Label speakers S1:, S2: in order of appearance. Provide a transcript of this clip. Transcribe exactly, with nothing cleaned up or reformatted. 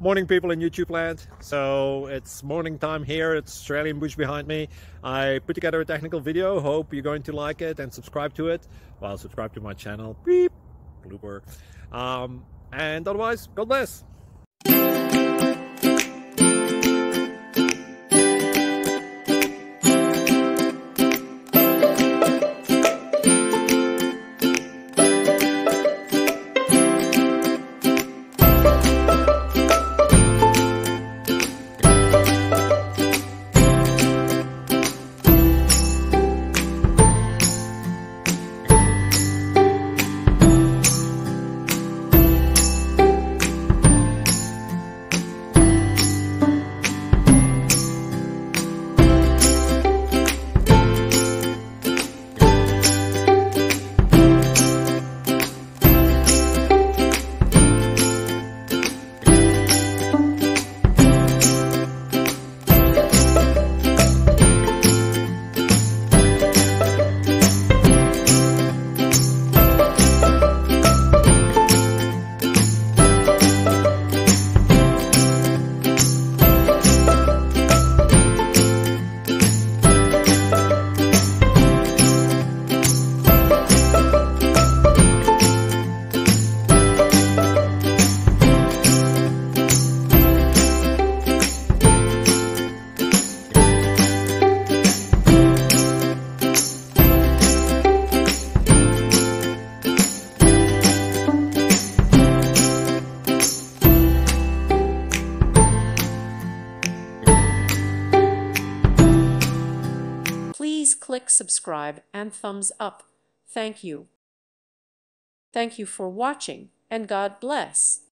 S1: Morning, people in YouTube land. So it's morning time here. It's Australian bush behind me. I put together a technical video. Hope you're going to like it and subscribe to it. Well, subscribe to my channel. Beep. Blooper. Um, and otherwise, God bless.
S2: Please click subscribe and thumbs up. Thank you. Thank you for watching, and God bless.